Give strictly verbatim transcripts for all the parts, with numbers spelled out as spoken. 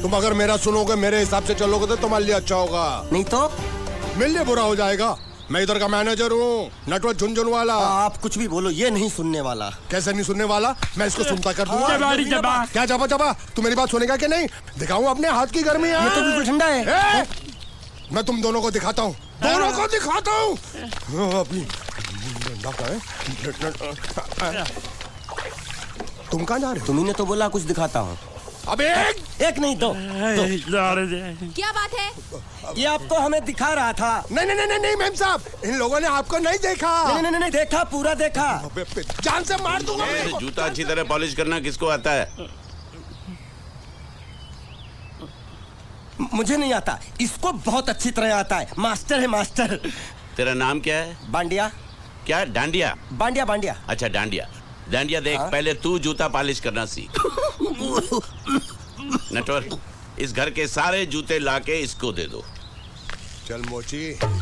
तुम अगर मेरा सुनोगे, मेरे हिसाब से चलोगे तो तुम्हारे लिए अच्छा होगा, नहीं तो मेरे लिए बुरा हो जाएगा। मैं इधर का मैनेजर हूँ, नटवर झुनझुन वाला। आप कुछ भी बोलो, ये नहीं सुनने वाला। कैसे नहीं सुनने वाला? मैं इसको सुनता कर दूंगा। जबाड़ी जबा। क्या जबा जबा? तू मेरी बात सुनेगा कि नहीं? दिखाऊं अपने हाथ की गर्मी? ये तो बिल्कुल ठंडा है। ए? मैं तुम दोनों को दिखाता हूँ, दोनों को दिखाता हूँ। तुम कहाँ जा रहे हो? तुम्ही ने तो बोला कुछ दिखाता हूँ। अब एक एक नहीं दो, दो। क्या बात है? ये आपको हमें दिखा रहा था। नहीं नहीं नहीं नहीं मैम साहब, इन लोगों ने आपको नहीं देखा। नहीं नहीं नहीं देखा, पूरा देखा। जान से मार दूंगा। जूता अच्छी तरह पॉलिश करना किसको आता है? मुझे नहीं आता, इसको बहुत अच्छी तरह आता है। मास्टर है मास्टर। तेरा नाम क्या है? बांडिया। क्या? डांडिया? बांडिया बांडिया। अच्छा डांडिया। डांडिया देख, हाँ? पहले तू जूता पॉलिश करना सीख। नटवर, इस घर के सारे जूते लाके इसको दे दो। चल मोची।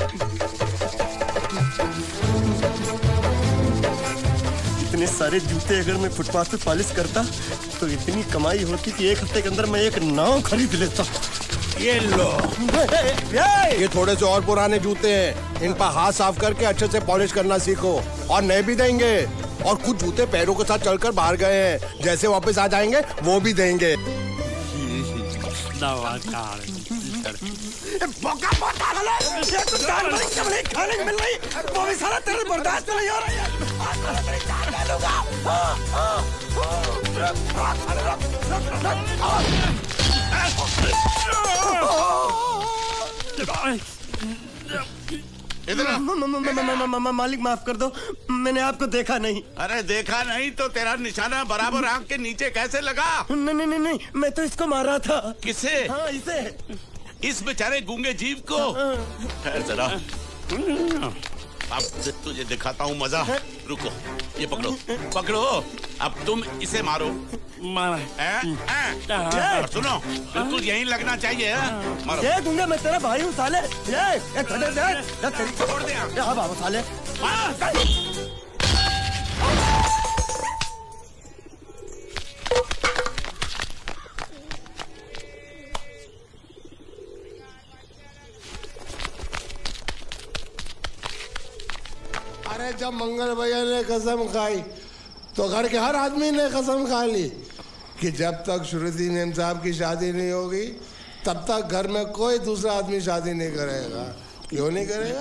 इतने सारे जूते अगर मैं फुटपाथ पे पॉलिश करता तो इतनी कमाई होती कि एक हफ्ते के अंदर मैं एक नाव खरीद लेता। ये लो, ये थोड़े से और पुराने जूते हैं, इन पर हाथ साफ करके अच्छे से पॉलिश करना सीखो। और नए भी देंगे, और कुछ जूते पैरों के साथ चलकर बाहर गए हैं, जैसे वापस आ जाएंगे वो भी देंगे। खाने मिल रही, वो भी सारा तेरे बर्दाश्त नहीं हो रहा है। मालिक माफ कर दो, मैंने आपको देखा नहीं। अरे देखा नहीं तो तेरा निशाना बराबर आंख के नीचे कैसे लगा? नहीं नहीं नहीं, मैं तो इसको मार रहा था। किसे? हाँ इसे। इस बेचारे गूंगे जीव को? ठहर जरा, अब तुझे दिखाता हूँ मजा। रुको, ये पकड़ो पकड़ो, अब तुम इसे मारो। मारा। ए, ए, और सुनो, बिल्कुल यहीं लगना चाहिए। मारो। ये गूंगे, मैं तेरा भाई हूँ साले। ये ये दे दे तेरी छोड़ दे। हाँ बाबू साले। अरे जब मंगल भैया ने कसम खाई तो घर के हर आदमी ने कसम खा ली कि जब तक श्रुति नेम साहब की शादी नहीं होगी तब तक घर में कोई दूसरा आदमी शादी नहीं करेगा। क्यों नहीं करेगा?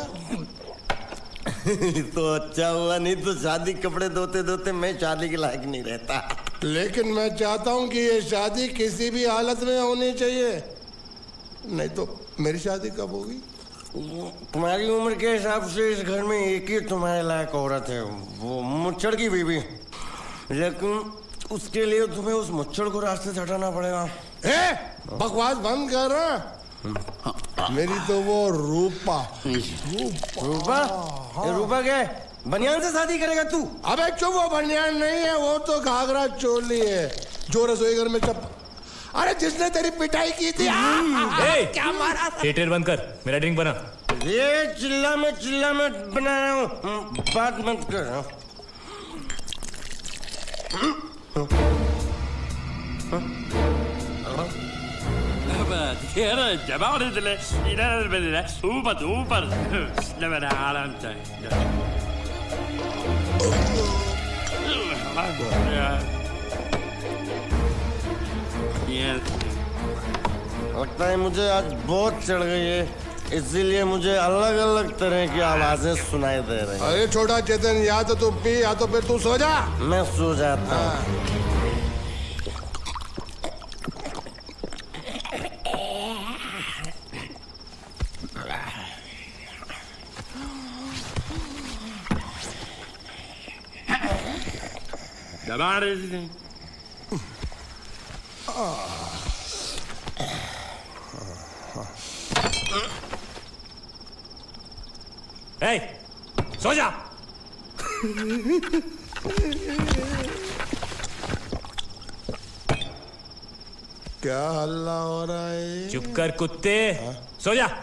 तो अच्छा हुआ, नहीं तो शादी कपड़े धोते धोते मैं शादी के लायक नहीं रहता। लेकिन मैं चाहता हूँ कि ये शादी किसी भी हालत में होनी चाहिए, नहीं तो मेरी शादी कब होगी? तुम्हारी उम्र के हिसाब से इस घर में एक ही तुम्हारे लायक औरत है, वो मुच्छड़ की बीवी। लेकिन उसके लिए तुम्हें उस मुच्छड़ को रास्ते से हटाना पड़ेगा। ए, बकवास बंद कर रहा। मेरी तो वो रूपा रूपा रूपा हाँ। रूपा क्या है? बनियान से शादी करेगा तू? अबे चुप, वो बनियान नहीं है, वो तो घाघरा चोली है जो रसोई घर में चप। अरे जिसने तेरी पिटाई की थी। ए, क्या मारा? थिएटर बंद कर, मेरा ड्रिंक बना। ये चिल्ला में चिल्ला में बना रहा हूँ, बात मत कर। जबाड़ी दिले इधर बेले ऊपर ऊपर लेवल आराम से। लगता है मुझे आज बहुत चढ़ गई है, इसीलिए मुझे अलग अलग तरह की आवाजें सुनाई दे रही हैं। अरे छोटा चेतन, या तो तू पी या तो फिर तू सो जा। मैं सो जाता हूँ। जबाड़ी दिले ए, सो जा। क्या हल्ला हो रहा है? चुप कर कुत्ते, सो जा।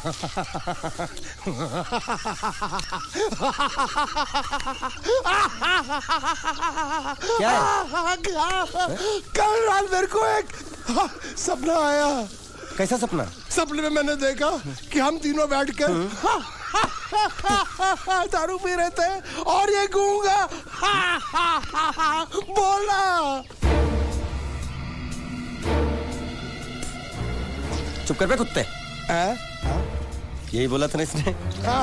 क्या है? कल रात मेरे को एक सपना आया। कैसा सपना? सपने में मैंने देखा कि हम तीनों बैठ कर दारू पी रहे थे और ये गूंगा बोला। चुप कर बे कुत्ते। आ? यही बोला था ना इसने।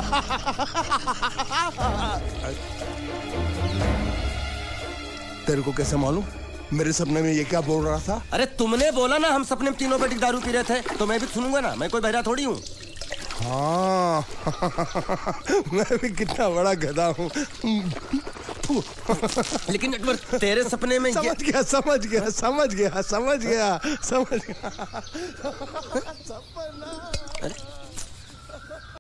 तेरे को कैसे मालूम मेरे सपने में ये क्या बोल रहा था? अरे तुमने बोला ना हम सपने में तीनों बैठ के दारू पी रहे थे, तो मैं भी सुनूंगा ना, मैं कोई बहरा थोड़ी हूँ। हाँ मैं भी कितना बड़ा गधा हूँ। लेकिन एक बार तेरे सपने में समझ ये... गया समझ गया समझ गया समझ गया समझ गया सपना।